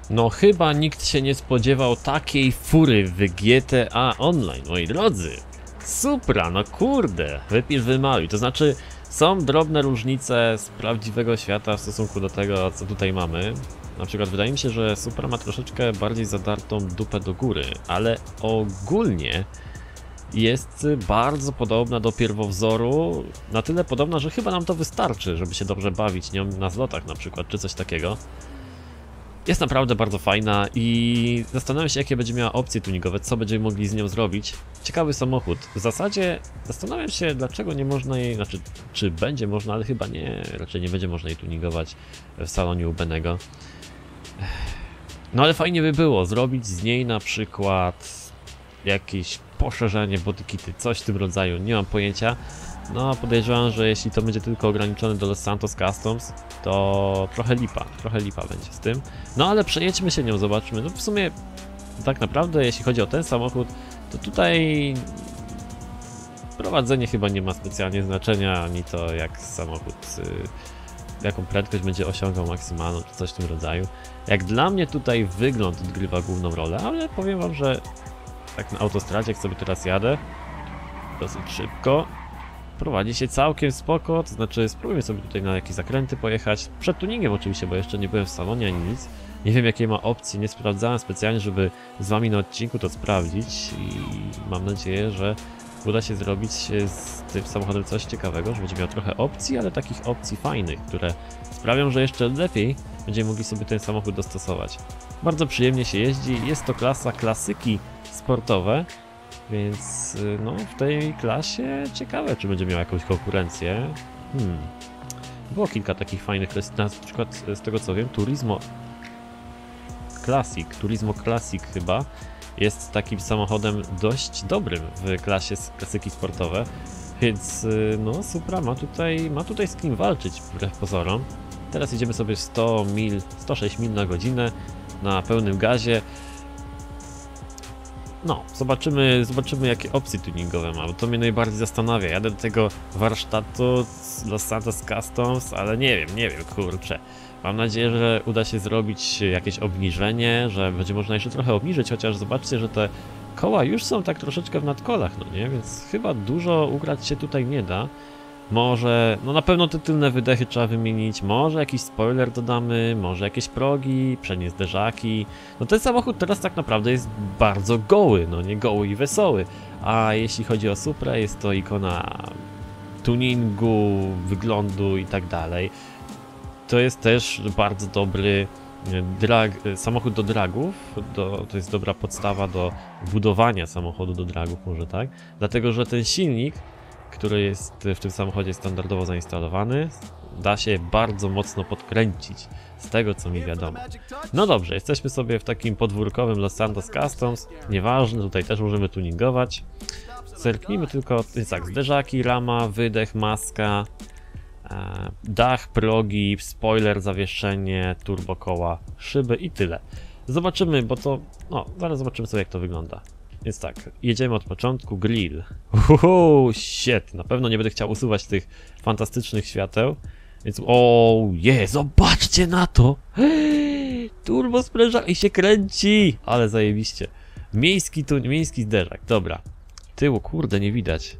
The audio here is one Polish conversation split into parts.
No chyba nikt się nie spodziewał takiej fury w GTA Online, moi drodzy. Supra, no kurde, wypisz wymaluj. To znaczy, są drobne różnice z prawdziwego świata w stosunku do tego, co tutaj mamy. Na przykład wydaje mi się, że Supra ma troszeczkę bardziej zadartą dupę do góry, ale ogólnie jest bardzo podobna do pierwowzoru. Na tyle podobna, że chyba nam to wystarczy, żeby się dobrze bawić nią na zlotach na przykład, czy coś takiego. Jest naprawdę bardzo fajna i zastanawiam się, jakie będzie miała opcje tuningowe, co będziemy mogli z nią zrobić. Ciekawy samochód. W zasadzie zastanawiam się, dlaczego nie można jej, znaczy, czy będzie można, ale chyba nie, raczej nie będzie można jej tuningować w salonie u Benego. No ale fajnie by było zrobić z niej na przykład jakieś poszerzenie bodykity, coś w tym rodzaju, nie mam pojęcia. No podejrzewam, że jeśli to będzie tylko ograniczone do Los Santos Customs, to trochę lipa będzie z tym. No ale przejedźmy się nią, zobaczmy. No w sumie tak naprawdę jeśli chodzi o ten samochód, to tutaj prowadzenie chyba nie ma specjalnie znaczenia, ani to jak samochód, jaką prędkość będzie osiągał maksymalną, czy coś w tym rodzaju. Jak dla mnie tutaj wygląd odgrywa główną rolę, ale powiem wam, że tak na autostradzie, jak sobie teraz jadę, dosyć szybko, prowadzi się całkiem spoko, to znaczy spróbujmy sobie tutaj na jakieś zakręty pojechać, przed tuningiem oczywiście, bo jeszcze nie byłem w salonie ani nic. Nie wiem jakie ma opcje, nie sprawdzałem specjalnie, żeby z wami na odcinku to sprawdzić i mam nadzieję, że uda się zrobić z tym samochodem coś ciekawego, że będzie miał trochę opcji, ale takich opcji fajnych, które sprawią, że jeszcze lepiej będziemy mogli sobie ten samochód dostosować. Bardzo przyjemnie się jeździ, jest to klasa klasyki sportowe, więc no w tej klasie ciekawe, czy będzie miał jakąś konkurencję. Było kilka takich fajnych klasy, na przykład z tego co wiem, Turismo Classic chyba jest takim samochodem dość dobrym w klasie klasyki sportowe, więc no Supra ma tutaj z kim walczyć wbrew pozorom. Teraz jedziemy sobie 106 mil na godzinę na pełnym gazie. No, zobaczymy jakie opcje tuningowe ma, bo to mnie najbardziej zastanawia. Jadę do tego warsztatu Los Santos Customs, ale nie wiem, kurczę. Mam nadzieję, że uda się zrobić jakieś obniżenie, że będzie można jeszcze trochę obniżyć, chociaż zobaczcie, że te koła już są tak troszeczkę w nadkolach, no nie? Więc chyba dużo ugrać się tutaj nie da. Może, no na pewno te tylne wydechy trzeba wymienić, może jakiś spoiler dodamy, może jakieś progi, przednie zderzaki. No ten samochód teraz tak naprawdę jest bardzo goły, no nie goły i wesoły. A jeśli chodzi o Suprę, jest to ikona tuningu, wyglądu i tak dalej. To jest też bardzo dobry samochód do dragów, to jest dobra podstawa do budowania samochodu do dragów, może tak? Dlatego, że ten silnik, który jest w tym samochodzie standardowo zainstalowany, da się bardzo mocno podkręcić, z tego co mi wiadomo. No dobrze, jesteśmy sobie w takim podwórkowym Los Santos Customs, nieważne, tutaj też możemy tuningować. Zerknijmy tylko, tak, zderzaki, rama, wydech, maska, dach, progi, spoiler, zawieszenie, turbokoła, szyby i tyle. Zobaczymy, bo to, no, zaraz zobaczymy sobie jak to wygląda. Więc tak, jedziemy od początku, grill. Shit, na pewno nie będę chciał usuwać tych fantastycznych świateł. Więc, zobaczcie na to! Turbo spręża i się kręci! Ale zajebiście. Miejski zderzak, dobra. Tyłu, kurde, nie widać.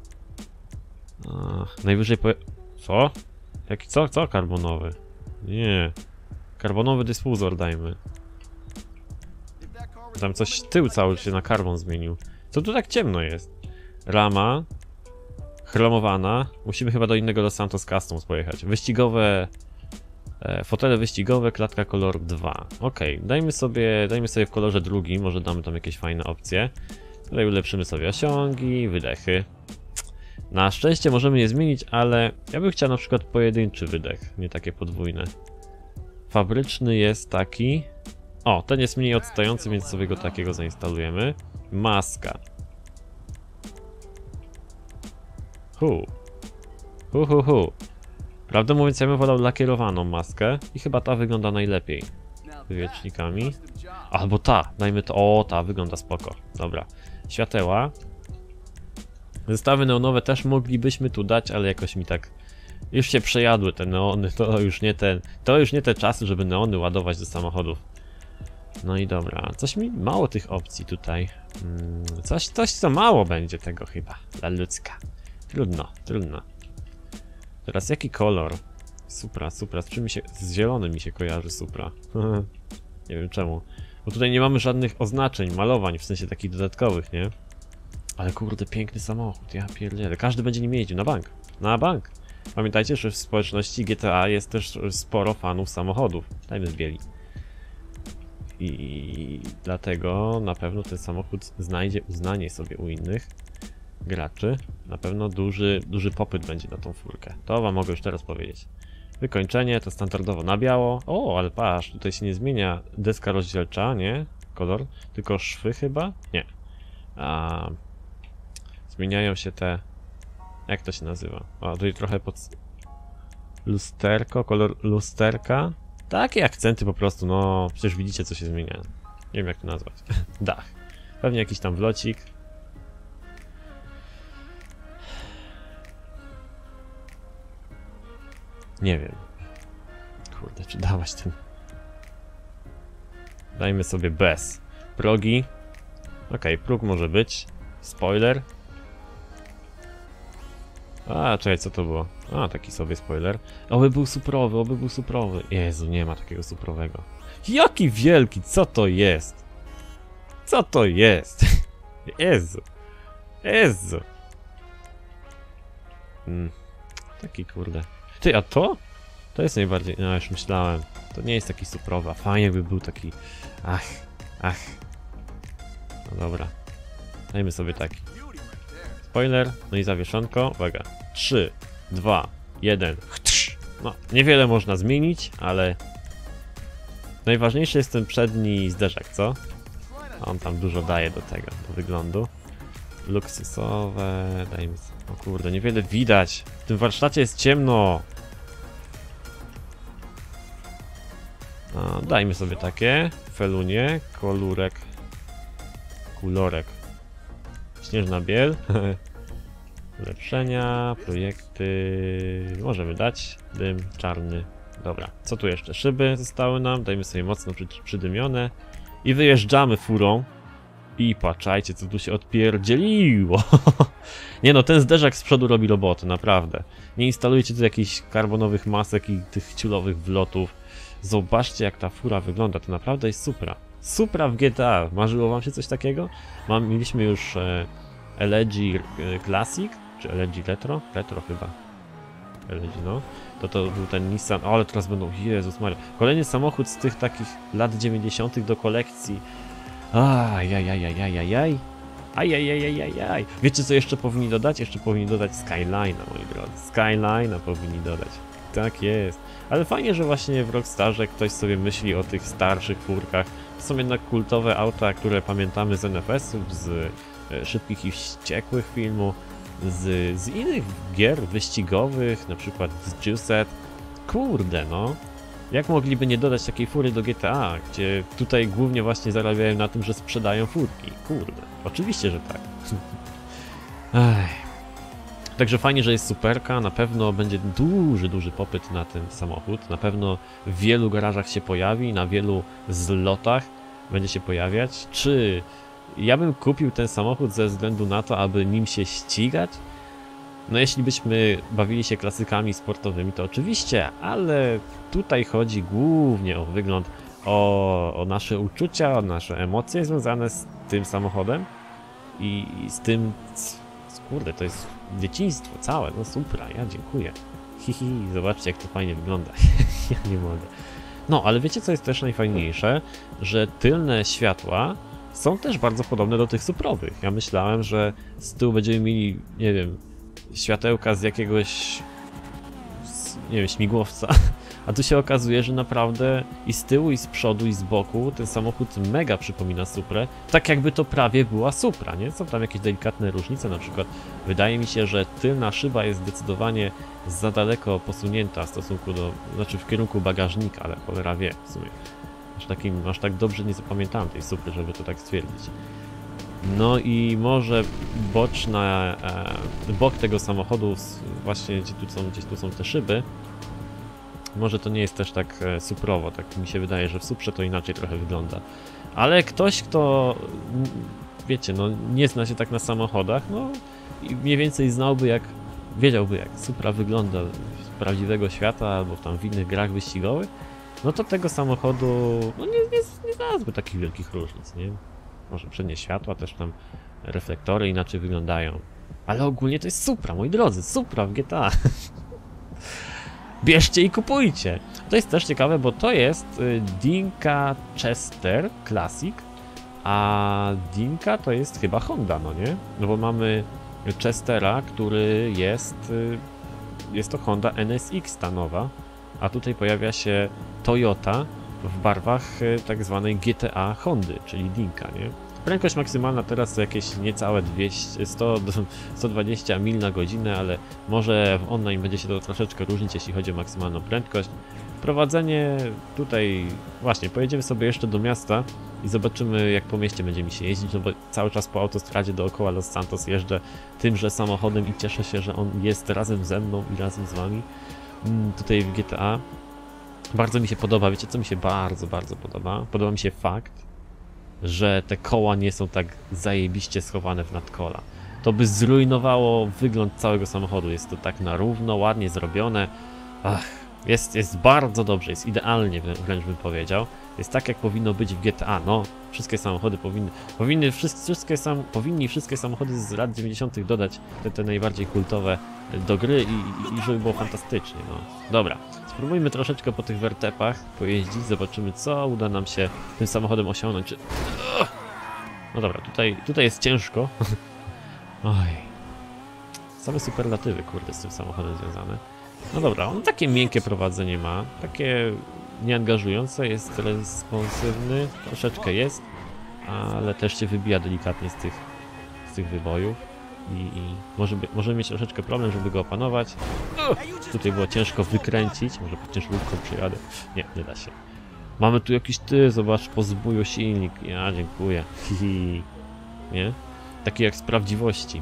Najwyżej Co? Jaki, co? Karbonowy? Nie. Karbonowy dyfuzor dajmy. Tam coś, tył cały się na karbon zmienił. Co tu tak ciemno jest? Rama. Chromowana. Musimy chyba do innego Los Santos Customs pojechać. Wyścigowe... fotele wyścigowe, klatka kolor 2. Ok, dajmy sobie w kolorze drugim, może damy tam jakieś fajne opcje. Tutaj ulepszymy sobie osiągi, wydechy. Na szczęście możemy je zmienić, ale ja bym chciał na przykład pojedynczy wydech, nie takie podwójne. Fabryczny jest taki... O, ten jest mniej odstający, więc sobie go takiego zainstalujemy. Maska. Prawdę mówiąc, ja bym wolał lakierowaną maskę i chyba ta wygląda najlepiej. Wywiecznikami. Albo ta, dajmy to. O, ta wygląda spoko. Dobra. Świateła. Zestawy neonowe też moglibyśmy tu dać, ale jakoś mi tak... Już się przejadły te neony, to już nie te czasy, żeby neony ładować do samochodów. No i dobra, coś mi mało tych opcji tutaj. Coś co mało będzie tego chyba dla ludzka. Trudno, trudno. Teraz jaki kolor? Supra, Supra, z czym mi się... Z zielonym mi się kojarzy Supra. Nie wiem czemu. Bo tutaj nie mamy żadnych oznaczeń, malowań, w sensie takich dodatkowych, nie? Ale kurde, piękny samochód, ja pierdzielę. Każdy będzie nim jeździł, na bank. Na bank. Pamiętajcie, że w społeczności GTA jest też sporo fanów samochodów. Dajmy zbieli. I dlatego na pewno ten samochód znajdzie uznanie sobie u innych graczy. Na pewno duży popyt będzie na tą furkę. To wam mogę już teraz powiedzieć. Wykończenie to standardowo na biało. O, ale patrz, tutaj się nie zmienia deska rozdzielcza, nie? Kolor, tylko szwy chyba? Nie. Zmieniają się te... Jak to się nazywa? O, tutaj trochę pod... Lusterko, kolor lusterka. Takie akcenty po prostu, no przecież widzicie co się zmienia. Nie wiem jak to nazwać. Dach. Pewnie jakiś tam wlocik. Nie wiem. Kurde, czy dawać ten... Dajmy sobie bez. Progi. Okej, próg może być. Spoiler. A, czekaj, co to było? A, taki sobie spoiler. Oby był suprowy, oby był suprowy. Jezu, nie ma takiego suprowego. Jaki wielki, co to jest? Co to jest? Jezu. Jezu. Taki kurde. Ty, a to? To jest najbardziej... No, już myślałem. To nie jest taki suprowy, a fajnie by był taki... Ach. No dobra. Dajmy sobie taki. Spoiler, no i zawieszonko. Uwaga. 3, 2, 1. No, niewiele można zmienić, ale najważniejszy jest ten przedni zderzak, co? On tam dużo daje do tego, do wyglądu. Luksusowe, dajmy... O kurde, niewiele widać. W tym warsztacie jest ciemno. Dajmy sobie takie. Felunie, kulorek. Śnieżna biel. Ulepszenia, projekty. Możemy dać. Dym czarny. Dobra, co tu jeszcze? Szyby zostały nam. Dajmy sobie mocno przydymione. I wyjeżdżamy furą. I patrzajcie, co tu się odpierdzieliło. Nie no, ten zderzak z przodu robi robotę, naprawdę. Nie instalujcie tu jakichś karbonowych masek i tych ciulowych wlotów. Zobaczcie, jak ta fura wygląda. To naprawdę jest Supra. Supra w GTA. Marzyło wam się coś takiego? Mieliśmy już LG Classic, czy LG Retro? Retro chyba. LG, no. To był ten Nissan. O, ale teraz będą... Jezus Maria. Kolejny samochód z tych takich lat 90. do kolekcji. Ajajajajajajaj. Ajajajajajaj. Wiecie co jeszcze powinni dodać? Jeszcze powinni dodać Skyline'a, moi drodzy. Skyline'a powinni dodać. Tak jest. Ale fajnie, że właśnie w Rockstarze ktoś sobie myśli o tych starszych furkach. To są jednak kultowe auta, które pamiętamy z NFS-ów, z Szybkich i Wściekłych filmu, z innych gier wyścigowych, na przykład z Juiced. Kurde, no. Jak mogliby nie dodać takiej fury do GTA, gdzie tutaj głównie właśnie zarabiają na tym, że sprzedają furki. Kurde, oczywiście, że tak. Także fajnie, że jest superka, na pewno będzie duży popyt na ten samochód, na pewno w wielu garażach się pojawi, na wielu zlotach będzie się pojawiać. Czy ja bym kupił ten samochód ze względu na to, aby nim się ścigać? No jeśli byśmy bawili się klasykami sportowymi, to oczywiście, ale tutaj chodzi głównie o wygląd, o nasze uczucia, o nasze emocje związane z tym samochodem i z tym, kurde, to jest dzieciństwo całe, no Supra, ja dziękuję. Hihi, zobaczcie jak to fajnie wygląda, ja nie mogę. No, ale wiecie co jest też najfajniejsze? Że tylne światła są też bardzo podobne do tych Suprowych. Ja myślałem, że z tyłu będziemy mieli, nie wiem, światełka z jakiegoś, nie wiem, śmigłowca, a tu się okazuje, że naprawdę i z tyłu, i z przodu, i z boku ten samochód mega przypomina Suprę, tak jakby to prawie była Supra, nie? Są tam jakieś delikatne różnice, na przykład wydaje mi się, że tylna szyba jest zdecydowanie za daleko posunięta w stosunku do, znaczy w kierunku bagażnika, ale cholera wie w sumie. Aż tak dobrze nie zapamiętałem tej Supry, żeby to tak stwierdzić. No i może boczna, bok tego samochodu, właśnie gdzie tu są te szyby, Może to nie jest też tak suprowo, tak mi się wydaje, że w Suprze to inaczej trochę wygląda. Ale ktoś, kto, wiecie, no nie zna się tak na samochodach, no i mniej więcej wiedziałby jak Supra wygląda z prawdziwego świata albo tam w innych grach wyścigowych, no to tego samochodu, no nie znalazłby takich wielkich różnic, nie? Może przednie światła, też tam reflektory inaczej wyglądają. Ale ogólnie to jest Supra, moi drodzy, Supra w GTA. Bierzcie i kupujcie. To jest też ciekawe, bo to jest Dinka Chester Classic, a Dinka to jest chyba Honda, no nie? No bo mamy Chestera, który jest to Honda NSX ta nowa, a tutaj pojawia się Toyota w barwach tak zwanej GTA Hondy, czyli Dinka, nie? Prędkość maksymalna teraz to jakieś niecałe 120 mil na godzinę, ale może w online będzie się to troszeczkę różnić, jeśli chodzi o maksymalną prędkość. Prowadzenie tutaj, właśnie, pojedziemy sobie jeszcze do miasta i zobaczymy, jak po mieście będzie mi się jeździć, no bo cały czas po autostradzie dookoła Los Santos jeżdżę tymże samochodem i cieszę się, że on jest razem ze mną i razem z wami tutaj w GTA. Bardzo mi się podoba, wiecie co mi się bardzo podoba? Podoba mi się fakt, że te koła nie są tak zajebiście schowane w nadkola. To by zrujnowało wygląd całego samochodu. Jest to tak na równo, ładnie zrobione. Jest bardzo dobrze, jest idealnie wręcz bym powiedział. Jest tak jak powinno być w GTA. No, wszystkie samochody powinni wszystkie samochody z lat 90. dodać te najbardziej kultowe do gry i żeby było fantastycznie. No. Dobra, spróbujmy troszeczkę po tych wertepach pojeździć, zobaczymy co uda nam się tym samochodem osiągnąć. No dobra, tutaj jest ciężko. Oj. Same superlatywy, kurde, z tym samochodem związane. No dobra, on takie miękkie prowadzenie ma, takie nieangażujące, jest responsywny, troszeczkę jest, ale też się wybija delikatnie z tych wybojów i może mieć troszeczkę problem, żeby go opanować. Tutaj było ciężko wykręcić, może po ciężarówką przyjadę. Nie da się. Mamy tu jakiś zobacz, pozbują silnik. Ja dziękuję. Hihi. Nie? Taki jak z prawdziwości.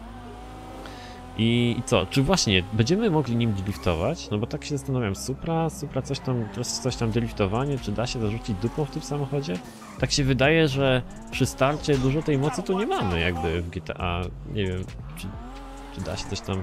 I co? Czy właśnie będziemy mogli nim driftować? No bo tak się zastanawiam, Supra coś tam driftowanie, czy da się zarzucić dupą w tym samochodzie? Tak się wydaje, że przy starcie dużo tej mocy tu nie mamy, jakby w GTA. Nie wiem, czy da się coś tam...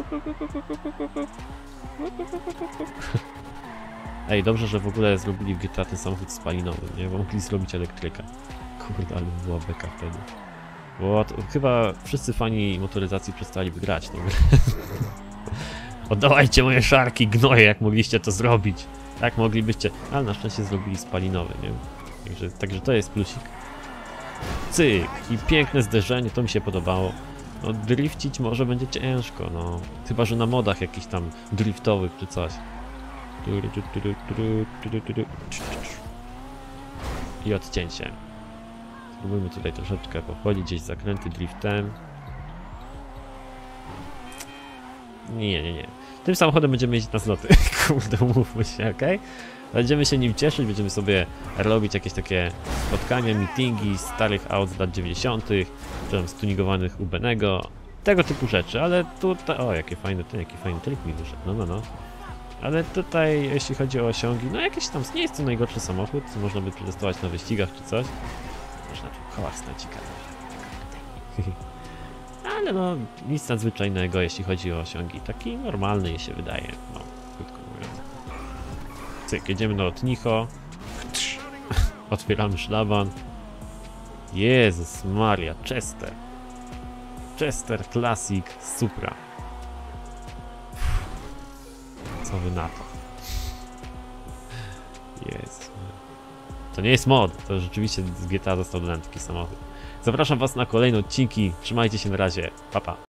Ej, dobrze, że w ogóle zrobili w GTA ten samochód spalinowy, nie? Bo mogli zrobić elektryka. Kurde, ale była beka wtedy. Bo chyba wszyscy fani motoryzacji przestaliby grać tą grę. Oddawajcie moje szarki, gnoje, jak mogliście to zrobić. Jak moglibyście... Ale na szczęście zrobili spalinowy, nie? Także to jest plusik. Cyk! I piękne zderzenie, to mi się podobało. No drifcić może będzie ciężko, no. Chyba, że na modach jakichś tam driftowych czy coś. I odcięcie. Spróbujmy tutaj troszeczkę pochodzić, gdzieś zakręty driftem. Nie. Tym samochodem będziemy jeździć na zloty. Kurde, umówmy się, ok? Będziemy się nim cieszyć, będziemy sobie robić jakieś takie spotkania, meetingi starych aut z lat 90., czy tam stunigowanych u Benego, tego typu rzeczy, ale tutaj... O, jaki fajny trik mi wyszedł, no. Ale tutaj, jeśli chodzi o osiągi, no jakiś tam, nie jest to najgorszy samochód, można by przetestować na wyścigach czy coś. Można tu kołach stać, ale no, nic nadzwyczajnego, jeśli chodzi o osiągi. Taki normalny się wydaje, no, krótko mówiąc. Cyk, jedziemy do Otnicho. Otwieramy szlaban. Jezus Maria, Chester Classic Supra. Co wy na to? Jezus. To nie jest mod, to rzeczywiście z GTA został dodany taki samochód. Zapraszam was na kolejne odcinki, trzymajcie się na razie, pa pa.